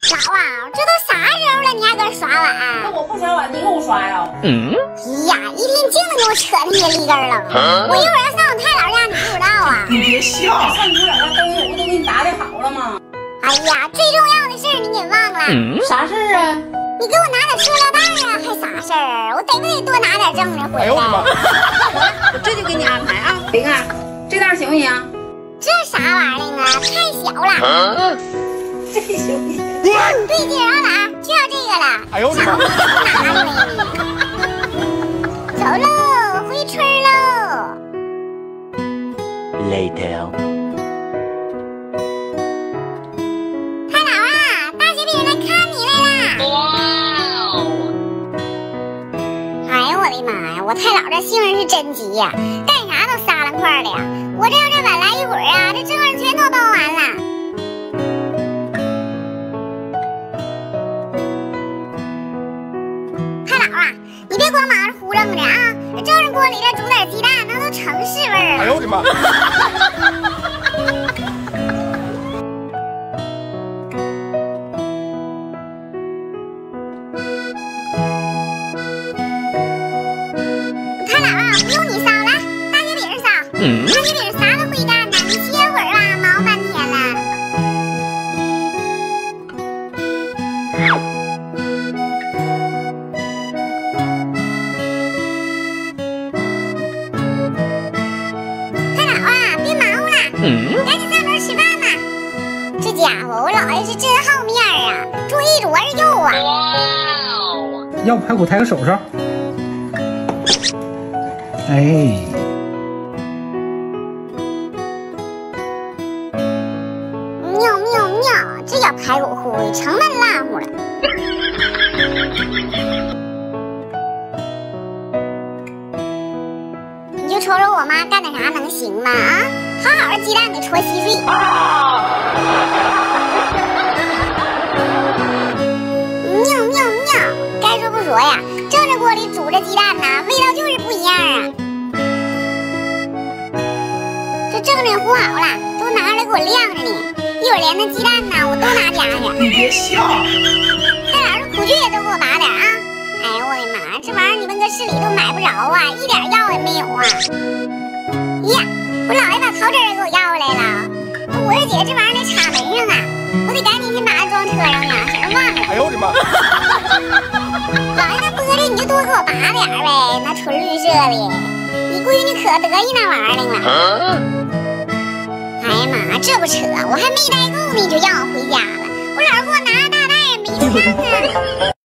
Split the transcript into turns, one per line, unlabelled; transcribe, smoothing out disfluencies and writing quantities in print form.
老啊，这都啥时候了，你还搁这耍碗？
那我不刷碗，你给我刷呀？
哎呀，一天净给我扯那些立根了。我一会儿要上我太姥家，你不知道啊？
你别笑。
上你太姥家都给你打点好了吗？
哎呀，最重要的事儿你给忘了。
啥事儿啊？
你给我拿点塑料袋啊，还啥事儿？我得不得多拿点正着回来？
哎呦我的妈！
我这就给你安排啊。玲啊，这袋行不行？
这啥玩意儿啊？太小了。
这行不行？
对劲儿啊，就要这个了。
哎呦我的妈！
走喽，回村喽。
Later.
太姥啊，大雪饼来看你来了。哇哦！哎呦我的妈呀，我太姥这性儿是真急呀，干啥都撒烂块的呀。我这要是晚来一会儿啊，这正儿全都包完了。太姥啊，你别光忙着胡楞着啊，正是锅里这煮点鸡蛋，那都成是味儿了。
哎呦我的妈！
太姥啊，不用你烧了，大雪饼烧。大雪饼啥都会干呢，你歇会儿吧，忙半天了。太姥啊，别忙活了，赶紧上桌吃饭吧。这家伙，我姥爷是真好面儿啊，煮一桌子肉啊。
要排骨抬个手手。哎，
妙妙妙，这叫排骨糊的，成闷烂乎了。你就瞅瞅我妈干点啥能行吗？啊，好好的鸡蛋给戳稀碎。妙妙妙，该说不说呀，正着锅里煮着鸡蛋呢，味道就是不一样啊。这正着糊好了，都拿出来给我晾着呢。一会儿连那鸡蛋呢，我都拿家去。
你别笑。
太姥这苦苣也都给我拔点啊！哎呦我的妈，这玩意儿你们搁市里都买不着啊，一点药也没有啊！呀，我姥爷把桃汁儿给我要回来了。我说姐，这玩意儿得插门上啊，我得赶紧先把它装车上呢，省得忘了。
哎呦我的妈！
姥爷那玻璃你就多给我拔点儿呗，那纯绿色的，你闺女可得意那玩意儿了。哎呀妈，这不扯，我还没待够呢，你就让我回家了。我姥给我拿个大袋，没得看啊。